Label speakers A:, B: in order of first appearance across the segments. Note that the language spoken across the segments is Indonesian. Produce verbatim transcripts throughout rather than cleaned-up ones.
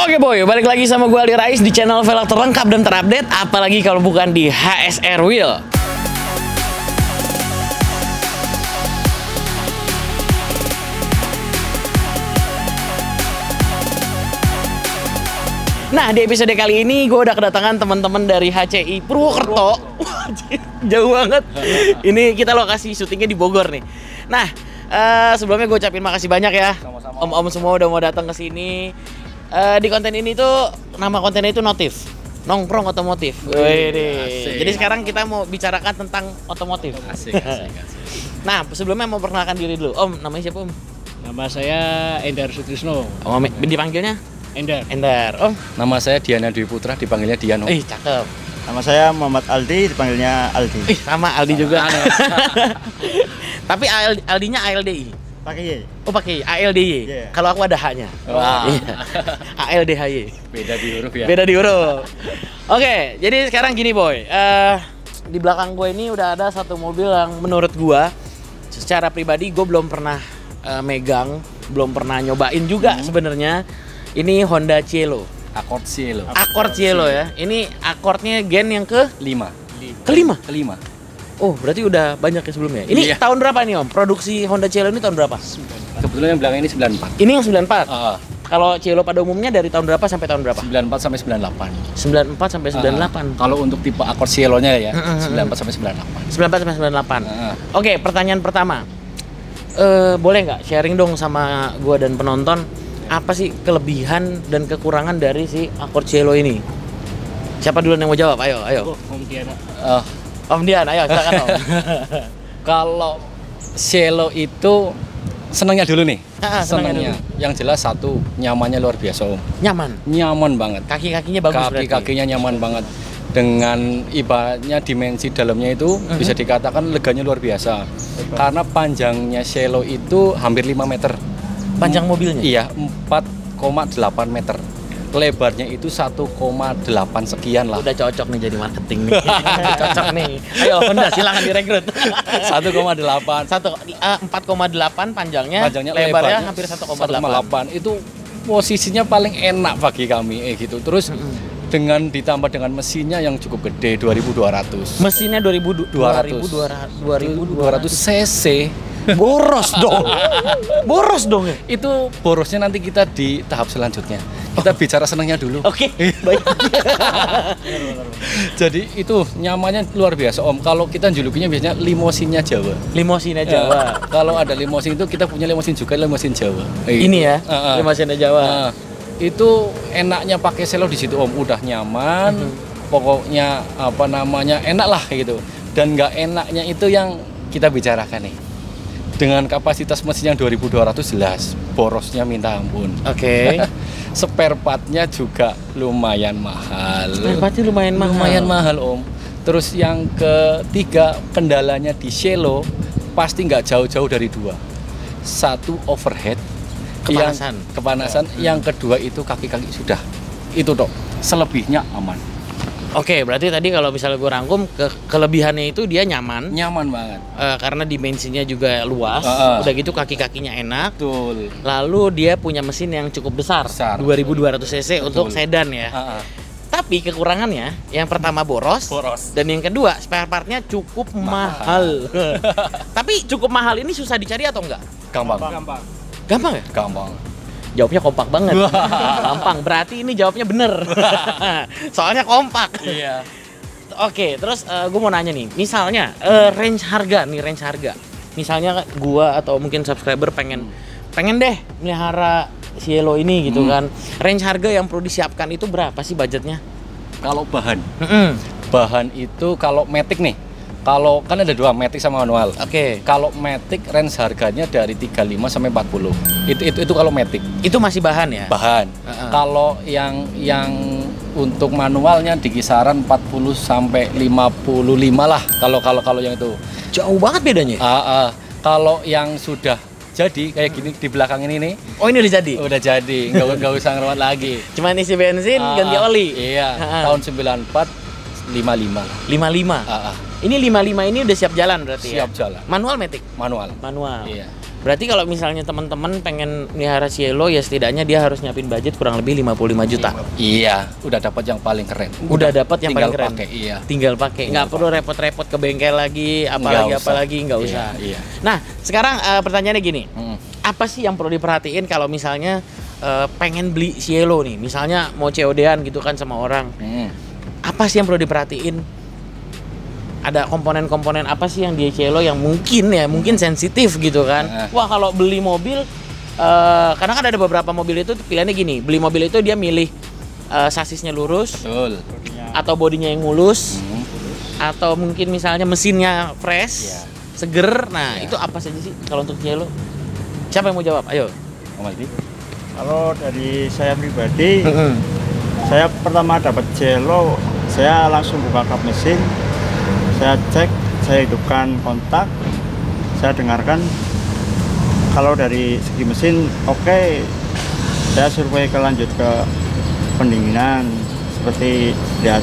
A: Oke boy, balik lagi sama gue Aldi Rais di channel velg terlengkap dan terupdate. Apalagi kalau bukan di H S R Wheel. Nah, di episode kali ini gue udah kedatangan teman-teman dari H C I Purwokerto. Jauh banget. Ini kita lokasi syutingnya di Bogor nih. Nah, uh, sebelumnya gue ucapin makasih banyak ya. Om-om semua udah mau datang ke sini. Uh, di konten ini tuh nama kontennya itu Notif, nongkrong otomotif. Wih, jadi sekarang kita mau bicarakan tentang otomotif.
B: Asik, asik, asik.
A: Nah, sebelumnya mau perkenalkan diri dulu. Om, namanya siapa Om?
B: Nama saya Endar Sutrisno.
A: Om, dipanggilnya?
B: Endar.
A: Endar. Om?
C: Nama saya Diana Dwi Putra, dipanggilnya Diano.
A: Ih, cakep.
D: Nama saya Muhammad Aldi, dipanggilnya Aldi.
A: Ih, sama Aldi juga. Tapi Aldinya A L D I.
D: Pakai Y.
A: Oh, pakai A L D Y.
D: Yeah.
A: Kalau aku ada H-nya.
C: Wah.
A: Iya. A L D H Y.
C: Beda di huruf ya.
A: Beda di huruf. Oke, jadi sekarang gini boy. Uh, di belakang gue ini udah ada satu mobil yang menurut gue secara pribadi gue belum pernah uh, megang, belum pernah nyobain juga hmm. sebenarnya. Ini Honda Cielo.
C: Accord Cielo.
A: Accord Cielo ya. Ini Accordnya gen yang ke
C: Lima.
A: kelima.
C: Kelima.
A: Oh, berarti udah banyak ya sebelumnya. Ini
C: Iya.
A: tahun berapa nih Om? Produksi Honda Cielo ini tahun berapa?
C: Kebetulan yang belakang ini sembilan puluh empat.
A: Ini yang sembilan puluh empat.
C: Uh,
A: Kalau Cielo pada umumnya dari tahun berapa sampai tahun berapa?
C: sembilan puluh empat sampai sembilan puluh delapan.
A: sembilan puluh empat sampai sembilan puluh delapan.
C: Uh, kalau untuk tipe Accord Cielo-nya ya,
A: Mm-hmm.
C: sembilan puluh empat sampai sembilan puluh delapan.
A: sembilan puluh empat sampai sembilan puluh delapan.
C: Uh.
A: Oke, pertanyaan pertama. Eh, boleh nggak sharing dong sama gua dan penonton apa sih kelebihan dan kekurangan dari si Accord Cielo ini? Siapa duluan yang mau jawab? Ayo, ayo.
B: Om Diana.
C: Uh,
A: Om Dian, ayo silakan Om.
C: kalau Cielo itu senangnya dulu nih.
A: Ah, senangnya
C: senangnya. Yang jelas satu, nyamannya luar biasa Om.
A: Nyaman.
C: Nyaman banget.
A: Kaki-kakinya bagus berarti.
C: Kaki-kakinya nyaman banget. Dengan ibaratnya dimensi dalamnya itu
A: Uh-huh.
C: bisa dikatakan leganya luar biasa. Karena panjangnya Cielo itu hampir lima meter.
A: Panjang mobilnya?
C: Iya, empat koma delapan meter. Lebarnya itu satu koma delapan sekian lah.
A: Udah cocok nih jadi marketing nih. Cocok nih. Ayo Honda silakan direkrut.
C: satu koma delapan.
A: Satu empat koma delapan panjangnya,
C: Panjangnya
A: lebarnya
C: lebarnya
A: hampir satu
C: satu
A: koma
C: koma
A: delapan.
C: delapan. Itu posisinya paling enak bagi kami eh gitu. Terus
A: Mm-hmm.
C: dengan ditambah dengan mesinnya yang cukup gede dua ribu dua ratus.
A: Mesinnya dua ribu dua ratus
C: cc.
A: Boros dong. Boros dong ya.
C: Itu borosnya nanti kita di tahap selanjutnya. Kita bicara senangnya dulu.
A: Oke, baik.
C: Jadi itu nyamannya luar biasa Om. Kalau kita julukinya biasanya limosinnya Jawa.
A: Limosinnya
C: Ya,
A: Jawa.
C: kalau ada limosin itu kita punya limosin juga, limosin Jawa.
A: Ini ya,
C: Uh, uh.
A: limosinnya Jawa.
C: Uh, itu enaknya pakai Cielo di situ Om, udah nyaman.
A: Mhm.
C: Pokoknya apa namanya enak lah gitu. Dan nggak enaknya itu yang kita bicarakan nih. Dengan kapasitas mesin yang dua ribu dua ratus jelas, borosnya minta ampun.
A: Oke.
C: Spare part-nya juga lumayan mahal.
A: Spare part-nya lumayan mahal.
C: Lumayan mahal Om. Terus yang ketiga, kendalanya di Cielo pasti nggak jauh-jauh dari dua. Satu overhead,
A: Kepanasan.
C: Yang, kepanasan. Yang kedua itu kaki-kaki sudah. Itu dok. Selebihnya aman.
A: Oke, berarti tadi kalau misalnya gue rangkum ke kelebihannya itu dia nyaman.
C: Nyaman banget.
A: Eh, karena dimensinya juga luas.
C: Uh, uh.
A: Udah gitu kaki-kakinya enak.
C: Betul.
A: Lalu dia punya mesin yang cukup besar,
C: Besar.
A: dua ribu dua ratus cc untuk sedan ya.
C: Uh, uh.
A: Tapi kekurangannya, yang pertama boros,
C: Boros.
A: dan yang kedua spare partnya cukup mahal. Tapi cukup mahal ini susah dicari atau enggak?
C: Gampang.
B: Gampang.
A: Gampang ya?
C: Gampang.
A: Jawabnya kompak banget. Gampang, berarti ini jawabnya bener. Soalnya kompak.
C: Iya.
A: Oke, terus gue mau nanya nih, misalnya uh, range harga nih, range harga. Misalnya gua atau mungkin subscriber pengen pengen deh melihara Cielo ini gitu
C: Hmm.
A: kan. Range harga yang perlu disiapkan itu berapa sih budgetnya?
C: Kalau bahan,
A: Mm-mm.
C: bahan itu kalau Matic nih. Kalau kan ada dua, Matic sama manual.
A: Oke,
C: Kalau Matic range harganya dari tiga puluh lima sampai empat puluh. Itu itu itu kalau Matic.
A: itu masih bahan ya?
C: Bahan.
A: Uh-uh.
C: Kalau yang yang untuk manualnya di kisaran empat puluh sampai lima puluh lima lah. Kalau kalau kalau yang itu.
A: Jauh banget bedanya.
C: Ah, ah. Kalau yang sudah jadi kayak gini di belakang ini nih,
A: Oh, ini udah jadi.
C: udah jadi, nggak nggak usah ngerawat lagi.
A: Cuman isi bensin,
C: Ah,
A: ganti oli.
C: Iya,
A: Ah.
C: tahun sembilan puluh empat lima puluh lima.
A: lima puluh lima.
C: Ah, ah.
A: Ini lima puluh lima ini udah siap jalan berarti ya?
C: Siap jalan.
A: Manual matic?
C: Manual.
A: Manual.
C: Iya.
A: Berarti kalau misalnya teman-teman pengen melihara Cielo ya setidaknya dia harus nyiapin budget kurang lebih lima puluh lima juta.
C: Iya, udah dapat yang paling keren.
A: Udah dapat yang paling
C: tinggal
A: keren.
C: pakai, iya.
A: Tinggal pakai, nggak perlu repot-repot ke bengkel lagi, apalagi
C: Nggak usah.
A: apalagi nggak
C: Iya,
A: usah.
C: iya.
A: Nah, sekarang eh, pertanyaannya gini,
C: Hmm.
A: apa sih yang perlu diperhatiin kalau misalnya eh, pengen beli Cielo nih, misalnya mau C O D-an gitu kan sama orang,
C: Hmm.
A: apa sih yang perlu diperhatiin? Ada komponen-komponen apa sih yang di Cielo yang mungkin ya, mungkin sensitif gitu kan?
C: Nah.
A: Wah kalau beli mobil, eh, karena kan ada beberapa mobil itu pilihannya gini, beli mobil itu dia milih eh, sasisnya lurus,
C: Betul.
A: atau bodinya yang mulus,
C: Hmm.
A: atau mungkin misalnya mesinnya fresh,
C: Iya.
A: seger. Nah
C: Iya.
A: itu apa saja sih kalau untuk Cielo? Siapa yang mau jawab? Ayo.
C: Om Aldi?
D: Kalau dari saya pribadi, saya pertama dapat Cielo, saya langsung buka kap mesin, saya cek, saya hidupkan kontak, saya dengarkan. Kalau dari segi mesin, oke, saya survei ke lanjut ke pendinginan, seperti lihat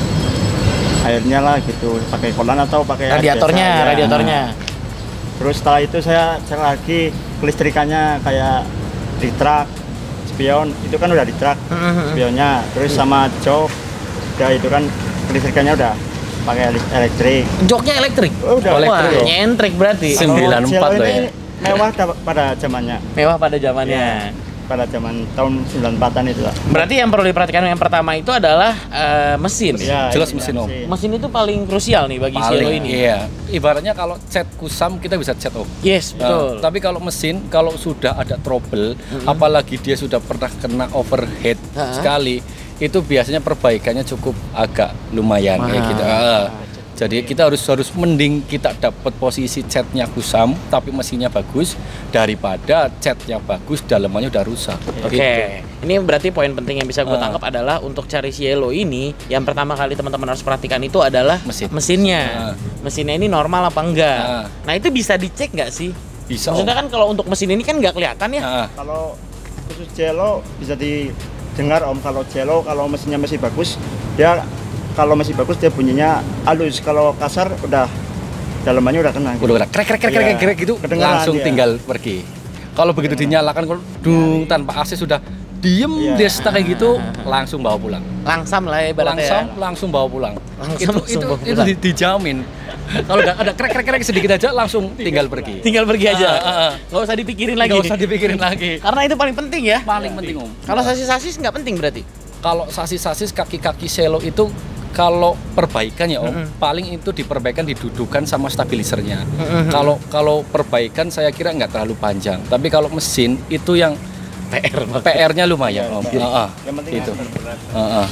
D: airnya lah gitu, pakai kolan atau pakai air
A: Radiatornya,
D: biasa, ya.
A: radiatornya.
D: Terus setelah itu saya cek lagi kelistrikannya kayak di truk, spion itu kan udah di truk spionnya, terus sama jok, udah itu kan kelistrikannya udah pakai ele- elektrik.
A: Joknya elektrik.
D: Oh, udah
A: Wah,
C: elektrik.
A: nyentrik berarti.
C: Sim. sembilan
D: Kalau
C: empat
D: Cielo
C: loh
D: ini
C: ya.
D: mewah da- pada zamannya,
A: Mewah pada zamannya.
D: pada zaman tahun sembilan empatan itu lah.
A: Berarti yang perlu diperhatikan yang pertama itu adalah eh, mesin.
D: Ya,
C: Jelas
D: ini
C: mesin, Om.
A: Mesin itu paling krusial nih bagi Cielo
C: Paling,
A: ini.
C: iya. Ibaratnya kalau cat kusam kita bisa cat Om.
A: Yes, betul.
C: Nah, tapi kalau mesin, kalau sudah ada trouble, apalagi dia sudah pernah kena overheat
A: Ha-ha.
C: sekali, itu biasanya perbaikannya cukup agak lumayan kayak
A: Mahal.
C: gitu. Ah. Jadi kita harus harus mending kita dapat posisi catnya kusam, tapi mesinnya bagus daripada catnya bagus, dalamannya udah rusak.
A: Oke,
C: Gitu.
A: ini berarti poin penting yang bisa gue
C: Ah.
A: tangkap adalah untuk cari Cielo ini, yang pertama kali teman-teman harus perhatikan itu adalah
C: Mesin.
A: mesinnya.
C: Ah.
A: Mesinnya ini normal apa enggak?
C: Ah.
A: Nah itu bisa dicek nggak sih?
C: Bisa.
A: Maksudnya
C: Om.
A: kan kalau untuk mesin ini kan nggak kelihatan ya.
C: Ah.
D: Kalau khusus Cielo bisa didengar Om, kalau Cielo kalau mesinnya masih bagus, dia kalau masih bagus dia bunyinya halus, kalau kasar udah dalamannya udah kena.
C: Udah udah krek krek krek krek
D: Iya,
C: krek gitu
D: kedengaran
C: langsung
D: dia.
C: tinggal pergi. Kalau begitu dinyalakan kalau dung tanpa A C sudah diem
D: Iya.
C: dia stuck kayak gitu langsung bawa pulang.
A: Langsam lah ya ibaratnya.
C: Langsung
A: ya.
C: langsung bawa pulang.
A: Langsung-
C: itu
A: langsung
C: itu
A: bawa
C: itu
A: pulang.
C: di- dijamin. Kalau udah ada krek krek krek sedikit aja langsung tinggal pergi.
A: Tinggal pergi aja.
C: Ah, ah, ah.
A: Nggak usah dipikirin lagi.
C: Nggak usah dipikirin lagi.
A: Karena itu paling penting ya.
C: Paling penting Om.
A: Kalau sasis-sasis nggak penting berarti.
C: Kalau sasis-sasis kaki-kaki Cielo itu kalau perbaikan ya Om,
A: Mm-mm.
C: paling itu diperbaikan didudukan sama stabilisernya.
A: Mm-mm.
C: Kalau kalau perbaikan saya kira nggak terlalu panjang. Tapi kalau mesin itu yang
A: P R banget.
C: P R-nya lumayan Om.
D: Iya.
C: Heeh.
D: Yang penting
C: Itu.
D: harus berat.
C: Heeh.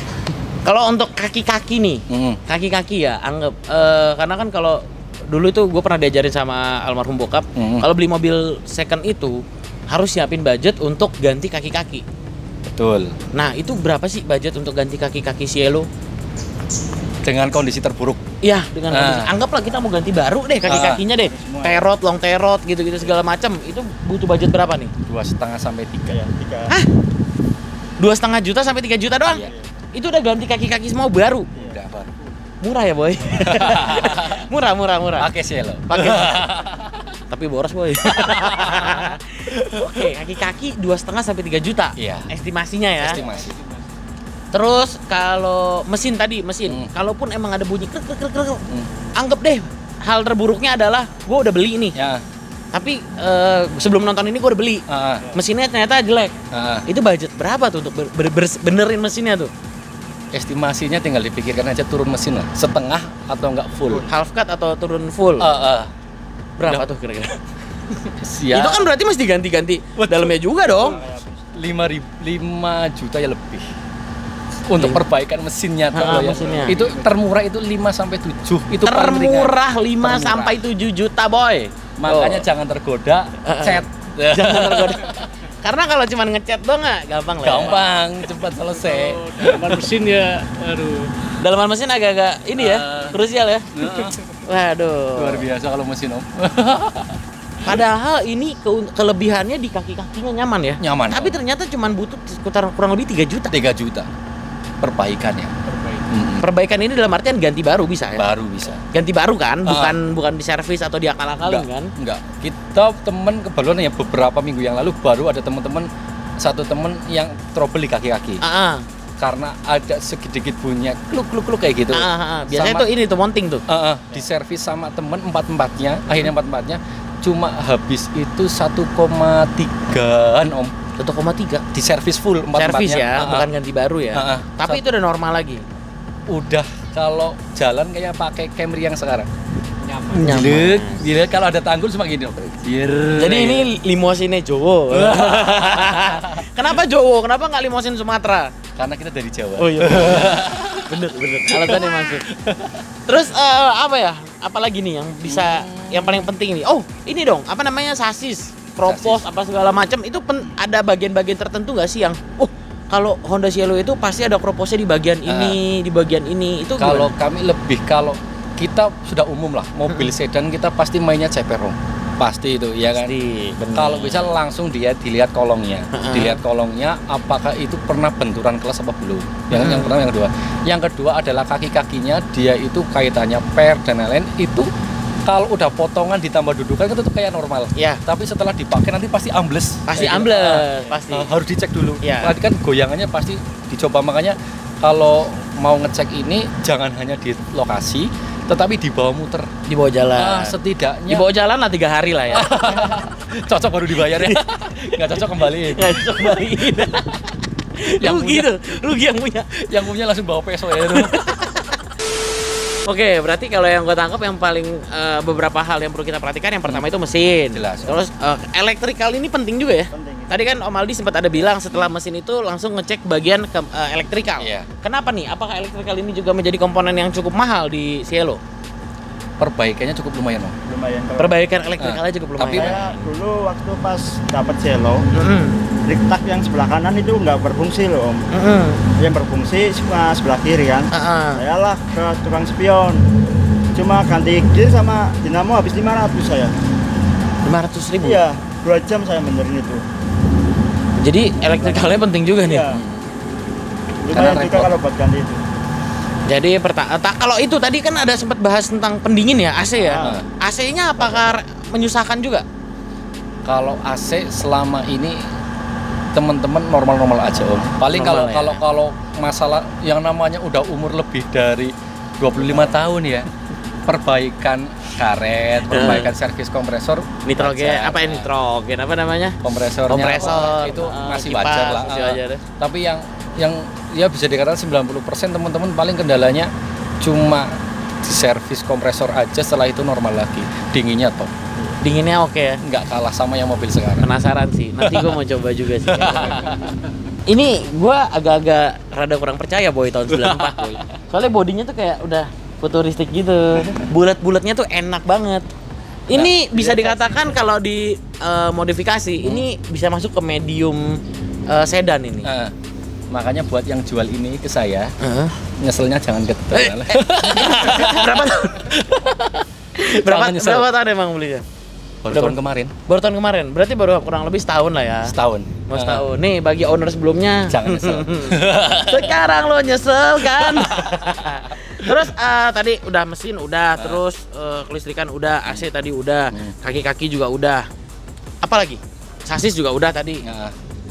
A: Kalau untuk kaki-kaki nih,
C: Mm.
A: kaki-kaki ya anggap eh, karena kan kalau dulu itu gue pernah diajarin sama almarhum bokap,
C: Mm.
A: kalau beli mobil second itu harus siapin budget untuk ganti kaki-kaki.
C: Betul.
A: Nah itu berapa sih budget untuk ganti kaki-kaki Cielo?
C: Dengan kondisi terburuk.
A: Iya dengan
C: Ah.
A: kondisi. Anggaplah kita mau ganti baru deh kaki-kakinya deh,
D: Semua.
A: terot, long terot gitu-gitu segala macam. Itu butuh budget berapa nih?
C: Dua setengah sampai tiga.
D: Ya, tiga.
A: Hah? Dua setengah juta sampai tiga juta doang?
C: Iya.
A: Itu udah ganti kaki-kaki semua baru.
C: Udah baru.
A: Murah ya boy? murah, murah, murah.
C: Pakai Cielo.
A: Pakai. Tapi boros boy. Oke, kaki-kaki dua setengah sampai tiga juta.
C: Iya.
A: Estimasinya ya.
C: Estimasi.
A: Terus kalau mesin tadi mesin,
C: Hmm.
A: kalaupun emang ada bunyi krek krek krek krek,
C: Hmm.
A: anggap deh hal terburuknya adalah gue udah beli nih.
C: Ya.
A: Tapi eh, sebelum nonton ini gue udah beli.
C: Ah,
A: Mesinnya ternyata jelek.
C: ah.
A: Itu budget berapa tuh untuk ber- ber- ber- benerin mesinnya tuh?
C: Estimasinya tinggal dipikirkan aja turun mesin lah. Setengah atau enggak full.
A: Half cut atau turun full?
C: Ah, ah.
A: Berapa tuh kira-kira?
C: Ya.
A: Itu kan berarti mesti ganti-ganti dalamnya juga dong.
C: lima ribu, lima juta ya lebih untuk
A: Lima.
C: perbaikan mesinnya tuh
A: Ah,
C: ya.
A: mesinnya.
C: Itu termurah itu lima sampai tujuh itu paling ringan.
A: Termurah lima
C: Termurah.
A: sampai tujuh juta boy.
C: Makanya
A: Tuh.
C: jangan tergoda
A: Ah, ah.
C: cat.
A: Jangan tergoda. Karena kalau cuma ngecat doang nggak gampang lah. ya.
C: Gampang, cepat selesai.
B: Dalaman mesin ya, aduh.
A: Dalaman mesin agak-agak ini ya,
C: Ah.
A: krusial ya. Waduh.
C: Luar biasa kalau mesin Om.
A: Padahal ini ke- kelebihannya di kaki-kakinya nyaman ya.
C: Nyaman.
A: Tapi ternyata cuma butuh sekitar kurang lebih tiga juta.
C: tiga juta perbaikannya. Mm-mm.
A: Perbaikan ini dalam artian ganti baru bisa ya?
C: Baru bisa.
A: Ganti baru kan,
C: Ah.
A: bukan bukan di servis atau diakal-akalin kan?
C: Enggak. Kita temen kebetulan ya beberapa minggu yang lalu baru ada teman-teman satu temen yang trouble di kaki-kaki.
A: Ah, ah.
C: Karena ada sedikit bunyi kluk kluk kluk kayak gitu.
A: Ah, ah, ah. Biasanya
C: Sama-
A: tuh ini tuh mounting tuh.
C: Uh, uh, di servis sama temen empat-empatnya, akhirnya empat-empatnya cuma habis itu satu koma tigaan om.
A: satu koma tiga.
C: Di servis full empat-empatnya.
A: Servis ya,
C: Uh, uh.
A: bukan ganti baru ya.
C: Ah, ah.
A: Tapi
C: Sat-
A: itu udah normal lagi.
C: Udah kalau jalan kayak pakai Camry yang sekarang.
A: Nyaman.
C: Dilihat, dilihat kalau ada tanggul cuma gini. Dir.
A: Jadi ini limousine Jowo. Kenapa Jowo? Kenapa nggak limousine Sumatera?
C: karena kita dari Jawa.
A: Oh iya. bener bener. Alasannya masuk. Terus eh, apa ya? Apalagi nih yang bisa yang paling penting nih? Oh ini dong. Apa namanya sasis, propos, apa segala macam itu pen, ada bagian-bagian tertentu nggak sih yang? Oh kalau Honda Cielo itu pasti ada proposnya di bagian ini, di bagian ini. Itu
C: Kalau
A: gimana?
C: kami lebih kalau kita sudah umum lah, mobil sedan kita pasti mainnya C P R O M. Pasti itu ya kan.
A: Pasti, bener.
C: Kalau bisa langsung dia dilihat kolongnya.
A: Heeh.
C: Dilihat kolongnya apakah itu pernah benturan kelas apa belum. Yang
A: Hmm.
C: yang pertama, yang kedua. Yang kedua adalah kaki-kakinya dia itu kaitannya per dan lain-lain itu kalau udah potongan ditambah dudukan itu tuh kayak normal.
A: Ya.
C: Tapi setelah dipakai nanti pasti ambles.
A: Pasti
C: Kayak gitu.
A: ambles,
C: Ah,
A: pasti.
C: ah, harus dicek dulu.
A: Ya.
C: Tadi kan goyangannya pasti dicoba, makanya kalau mau ngecek ini jangan hanya di lokasi tetapi dibawa muter.
A: Di bawah jalan.
C: Ah, setidaknya
A: Di bawah jalan lah tiga hari lah ya.
C: cocok baru dibayar ya. Nggak cocok kembali.
A: Nggak bisa kembaliin.
C: Yang
A: rugi
C: punya-
A: tuh, rugi yang punya.
C: Yang punya langsung bawa peso ya itu.
A: Oke, berarti kalau yang gue tangkap yang paling eh, beberapa hal yang perlu kita perhatikan, yang pertama itu mesin.
C: Jelas.
A: Terus eh, elektrikal ini penting juga ya.
D: Penting.
A: Tadi kan Om Aldi sempat ada bilang setelah mesin itu langsung ngecek bagian ke, eh, elektrikal.
C: Iya.
A: Kenapa nih? Apakah elektrikal ini juga menjadi komponen yang cukup mahal di Cielo?
C: Perbaikannya cukup lumayan, Om.
D: Lumayan. kalau-
A: Perbaikan elektrikalnya cukup
C: Tapi-
A: lumayan.
D: Saya dulu waktu pas dapat Cielo,
A: Mm-mm.
D: rik-tak yang sebelah kanan itu nggak berfungsi loh om.
A: Mm-mm.
D: Yang berfungsi cuma sebelah kiri kan.
A: Ah-ah.
D: Saya lah ke tukang spion. Cuma ganti gear sama dinamo habis lima ratus saya.
A: lima ratus ribu.
D: Iya, dua jam saya benerin itu.
A: Jadi elektrikalnya penting juga nih.
D: Iya.
C: Karena
D: Lumayan juga
C: repot.
D: kalau buat ganti itu.
A: Jadi perta- ta- kalau itu tadi kan ada sempat bahas tentang pendingin ya, A C ya.
D: Ah.
A: A C-nya apakah menyusahkan juga?
C: Kalau A C selama ini teman-teman normal-normal aja, Om. Paling kalau
A: Normal ya.
C: kalau kalau masalah yang namanya udah umur lebih dari dua puluh lima tahun ya. Perbaikan karet, perbaikan servis kompresor
A: Nitrogen,
C: wajar.
A: apa ya nitrogen? Apa namanya?
C: Kompresornya
A: Kompresor,
C: apa, itu
A: eh,
C: masih
A: kipas,
C: wajar lah.
A: masih
C: ah.
A: wajar ya.
C: Tapi yang yang ya bisa dikatakan sembilan puluh persen teman-teman paling kendalanya cuma di servis kompresor aja, setelah itu normal lagi. Dinginnya top.
A: Dinginnya oke ya.
C: Nggak kalah sama yang mobil sekarang.
A: Penasaran sih. Nanti gue mau coba juga sih. Ini gue agak-agak rada kurang percaya boy tahun sembilan puluh empat boy. Soalnya bodinya tuh kayak udah futuristik gitu. Bulat-bulatnya tuh enak banget. Ini bisa dikatakan kalau di eh, modifikasi ini bisa masuk ke medium eh, sedan ini.
C: Nah, makanya buat yang jual ini ke saya,
A: Heeh.
C: nyeselnya jangan ke
A: Eh, eh, berapa tahun? berapa,
C: Jangan nyesel.
A: berapa tahun emang belinya?
C: Baru
A: Udah
C: tahun
A: ber-
C: kemarin,
A: Baru tahun kemarin. Berarti baru kurang lebih setahun lah ya.
C: setahun.
A: Mau
C: Nah,
A: setahun. Nih bagi owner sebelumnya.
C: Jangan nyesel.
A: Sekarang lo nyesel kan? Terus eh, tadi udah mesin udah,
C: Nah.
A: terus eh, kelistrikan udah, A C tadi udah,
C: Hmm.
A: kaki-kaki juga udah. Apalagi? Sasis juga udah tadi.
C: Nah,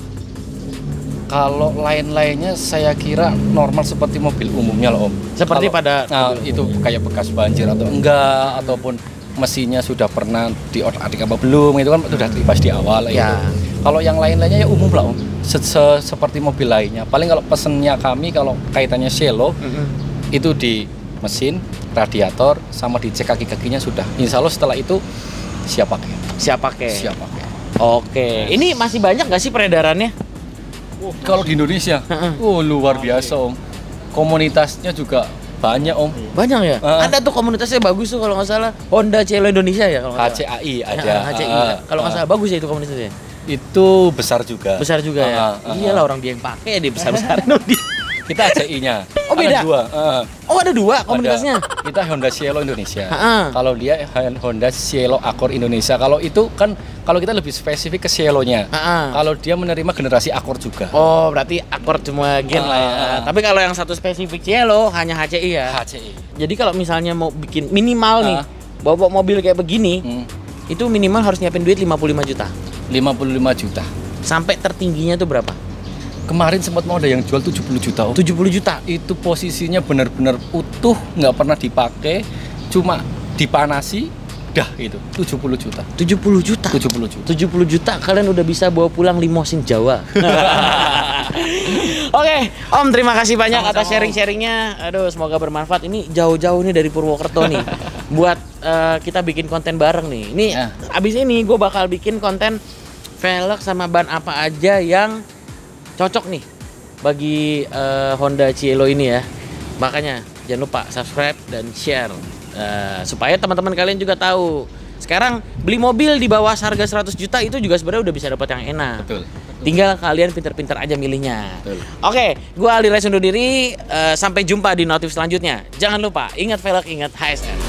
C: kalau lain-lainnya saya kira normal seperti mobil umumnya loh Om.
A: Seperti
C: Kalau-
A: pada
C: nah,
A: mobil
C: itu kayak bekas banjir atau enggak, ataupun mesinnya sudah pernah diotak-atik apa belum, itu kan sudah dibahas di awal
A: Ya.
C: itu. Kalau yang lain-lainnya ya umum lah Om. Se- se- seperti mobil lainnya. Paling kalau pesennya kami kalau kaitannya Cielo
A: Mm-mm.
C: itu di mesin, radiator, sama dicek kaki-kakinya sudah. Insya Allah setelah itu siap pakai.
A: Siap pakai.
C: Siap pakai.
A: Oke. Ini masih banyak nggak sih peredarannya?
C: Kalau di Indonesia, oh luar biasa Om. Komunitasnya juga banyak Om.
A: Banyak ya?
C: Ah.
A: Ada tuh komunitasnya bagus tuh kalau nggak salah. Honda Cielo Indonesia ya kalau nggak salah.
C: H C A I ada.
A: Ya, H C I.
C: Ah,
A: Kalau nggak
C: ah.
A: salah bagus ya itu komunitasnya.
C: Itu besar juga.
A: Besar juga ya.
C: Ah, ah,
A: Iyalah orang dia yang pakai dia besar-besarin dong dia.
C: kita H C I-nya.
A: Oh, beda?
C: Ada dua. Uh,
A: Oh, ada dua komunitasnya.
C: ada. Kita Honda Cielo Indonesia.
A: Ha-ha.
C: Kalau dia Honda Cielo Accord Indonesia. Kalau itu kan kalau kita lebih spesifik ke Cielo-nya.
A: Ha-ha.
C: Kalau dia menerima generasi Accord juga.
A: Oh, berarti Accord semua gen lah ya.
C: Ah.
A: Tapi kalau yang satu spesifik Cielo hanya H C I ya.
C: H C I.
A: Jadi kalau misalnya mau bikin minimal nih,
C: Ah.
A: bawa mobil kayak begini,
C: Hmm.
A: itu minimal harus nyiapin duit lima puluh lima juta.
C: lima puluh lima juta.
A: Sampai tertingginya tuh berapa?
C: Kemarin sempat mau ada yang jual tujuh puluh juta. Om.
A: tujuh puluh juta.
C: Itu posisinya benar-benar utuh, nggak pernah dipakai, cuma dipanasi, dah itu tujuh puluh juta.
A: tujuh puluh juta.
C: tujuh puluh juta.
A: tujuh puluh juta kalian udah bisa bawa pulang limosin Jawa. Oke, Om, terima kasih banyak
C: Sama-sama,
A: atas sharing-sharingnya. Aduh, semoga bermanfaat. Ini jauh-jauh nih dari Purwokerto nih. Buat eh, kita bikin konten bareng nih. Ini
C: Ya.
A: abis ini gue bakal bikin konten velg sama ban apa aja yang cocok nih bagi eh, Honda Cielo ini ya. Makanya jangan lupa subscribe dan share eh, supaya teman-teman kalian juga tahu. Sekarang beli mobil di bawah harga seratus juta itu juga sebenarnya udah bisa dapat yang enak.
C: Betul.
A: Tinggal kalian pinter-pinter aja milihnya.
C: Betul.
A: Oke, gua Ali Rais undur diri. Eh, sampai jumpa di notif selanjutnya. Jangan lupa ingat velg, ingat H S R.